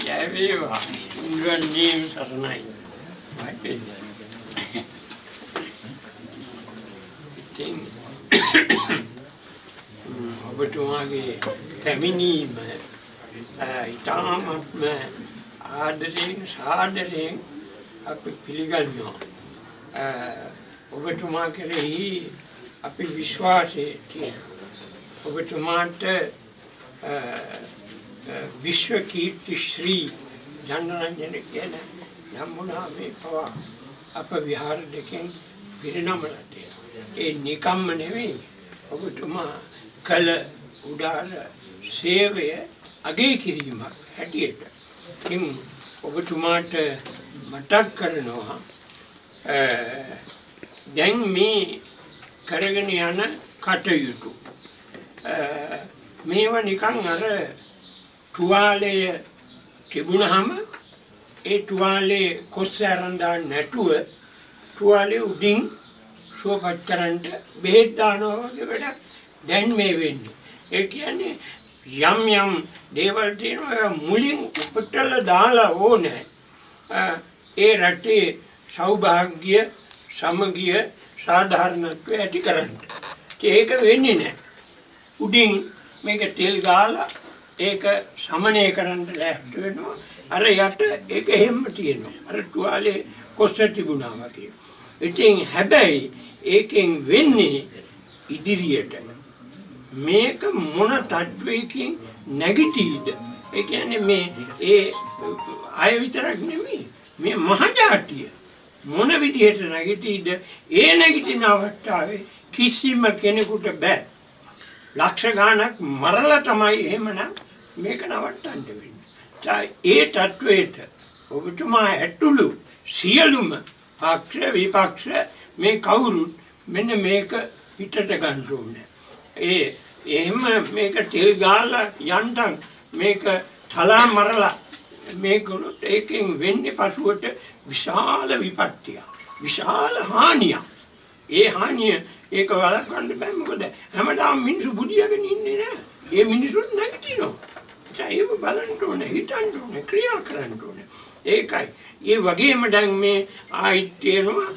ජය වේවා. ඉන්ද්‍රජීව සරණයි. වයිටේ. ඉතින් ඔබතුමාගේ පැමිණීම ඉතාමත්ම ආදරයෙන් සාදරයෙන් අපි පිළිගන්නවා. ඔබතුමා කෙරෙහි අපි විශ්වාසය තියෙනවා. ඔබතුමාට විශ්ව කීර්ති ශ්‍රී ජනරන්ජන කියන නම්මුනාමේ පවා අප විහාර දෙකෙන් පිරිනමලා තියෙනවා. ඒ නිකම්ම නෙවෙයි ඔබතුමා කළ උදාර සේවය අගය කිරීමක් හැටියට. ඉතින් ඔබතුමාට මතක් කරනවා දැන් මේ කරගෙන යන කටයුතු මේවා නිකන් අර තුවාලය තිබුණාම ඒ තුවාලේ කොස්ස අරන් දාන්න නැතුව තුවාලේ උඩින් සුවපත් කරන්න බෙහෙත් දානවා වගේ වැඩක් දැන් මේ වෙන්නේ. ඒ කියන්නේ යම් යම් දේවල් තියෙනවා මුලින් උපටල දාලා ඕනේ. ඒ රටේ සෞභාග්‍ය සමගිය සාධාරණත්වය ඇති කරන්න. ඒක වෙන්නේ නැහැ. උඩින් මේක තෙල් ගාලා ඒක සමනය කරන්න ලෑස්ති වෙනවා. අර යට ඒක එහෙම තියෙනවා. අර තුවාලේ කොස්ස තිබුණා වගේ. ඉතින් හැබැයි ඒකෙන් වෙන්නේ ඉදිරියට මේක මොන තත්වයකින් නැගිටීද? ඒ කියන්නේ මේ ඒ අය විතරක් නෙමෙයි මේ මහජාතිය මොන විදිහට නැගිටීද? ඒ නැගිටින අවස්ථාවේ කිසිම කෙනෙකුට බෑ. ලක්ෂ ගාණක් මරලා තමයි එහෙමනම් මේක නවත්තන්න වෙන්නේ. ඒ තත්වයට ඔබතුමා ඇතුළු සියලුම පක්ෂ විපක්ෂ මේ කවුරුත් මෙන්න මේක පිටට ගන්න ඕනේ. එහෙම මේක තෙල් ගාලා යන්තම් මේක තලා මරලා මේකලොත් ඒකෙන් වෙන්නේ පසුවට විශාල විපත්තියක්. විශාල හානියක්. ඒ හානිය ඒක වළක්වන්න බෑ. මොකද හැමදාම මිනිස්සු බුදියාගෙන ඉන්නේ නෑ. ඒ මිනිස්සුත් නැගිටිනවා. ඒක බලන්න ඕනේ, හිතන්න ඕනේ, ක්‍රියා කරන්න ඕනේ. ඒකයි. ඒ වගේම දැන් මේ ආයිත් තියෙනවා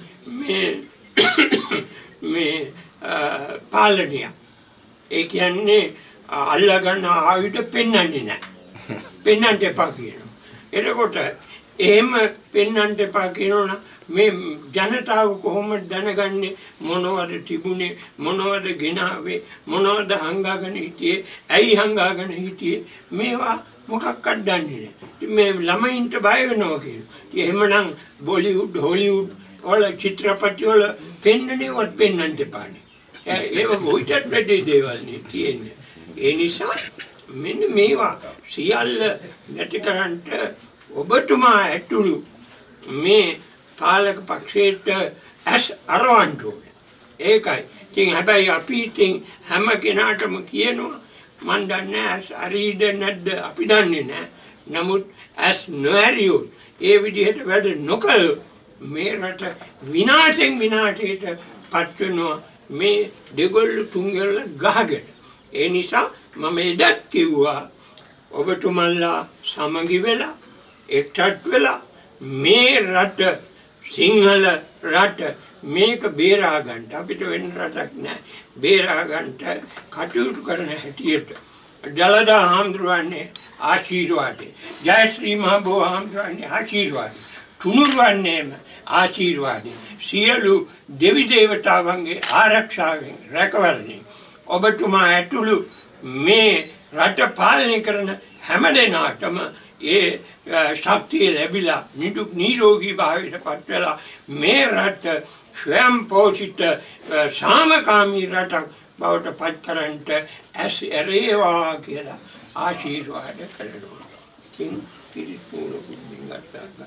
මේ පාලනය. ඒ කියන්නේ අල්ලගන්න ආයුධ පෙන්වන්නේ නැහැ. පෙන්වන්න එපා කියනවා. එතකොට එහෙම පෙන්වන්න එපා කියනවනම් මේ ජනතාව කොහොමද දැනගන්නේ මොනවද තිබුණේ මොනවද ගෙනාවේ මොනවද හංගාගෙන හිටියේ ඇයි හංගාගෙන හිටියේ මේවා මොකක්වත් දන්නේ නැහැ. මේ ළමයින්ට බය වෙනවා කියනවා. එහෙමනම් බොලිවුඩ් හොලිවුඩ් වල චිත්‍රපටි වල පෙන්වන්නේවත් පෙන්වන්න එපානේ. ඒක මොකටද වැඩි දේවල් නේ තියෙන්නේ. ඒ නිසා මෙන්න මේවා සියල්ල නැති කරන්ට ඔබතුමා ඇතුළු මේ පාලක පක්ෂයට ඇස් අරවන්න ඕනේ. ඒකයි. ඉතින් හැබැයි අපි ඉතින් හැම කෙනාටම කියනවා මන් දන්නේ ඇස් අරීද නැද්ද අපි දන්නේ නැහැ. නමුත් ඇස් නොඇරියොත් ඒ විදිහට වැඩ නොකළ මේ රට විනාශයෙන් විනාශයට පත් වෙනවා මේ දෙගොල්ල තුන්ගොල්ල ගහගෙන. ඒ නිසා මම එදත් කිව්වා ඔබතුමන්ලා සමගි වෙලා එක්ටත් වෙලා මේ රට සිංහල රට මේක බේරා ගන්න අපිට වෙන රටක් නැහැ. බේරා ගන්නට කටයුතු කරන හැටියට දලදා හාමුදුරුවනේ ආශිර්වාදේ. ජයශ්‍රී මහ බෝ හාමුදුරුවනේ ආශිර්වාදේ. තුනුරුවන්නේම ආශිර්වාදේ. සියලු දෙවි දේවතාවන්ගේ ආරක්ෂාවෙන් රැකවරණය ඔබතුමා ඇතුළු මේ රට පාලනය කරන හැම දෙනාටම ඒ ශක්තිය ලැබිලා නිදුක් නිරෝගී භාවයට පත් වෙලා මේ රට ස්වයං පෝෂිත සාමකාමී රටක් බවට පත් කරන්නට ඇස් ඇරේවා කියලා ආශිර්වාද කරනවා. ඉතින් පිරිපුර බුද්ධින් ගන්නවා.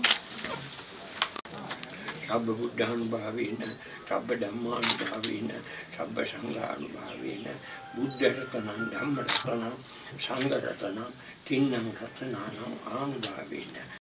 සබ්බ බුද්ධානුභාවේන සබ්බ ධම්මානුභාවේන සබ්බ සංඝානුභාවේන බුද්ධ රතනං ධම්ම රතනං සංඝ රතනං තින්නං රතනානං ආනුභාවේන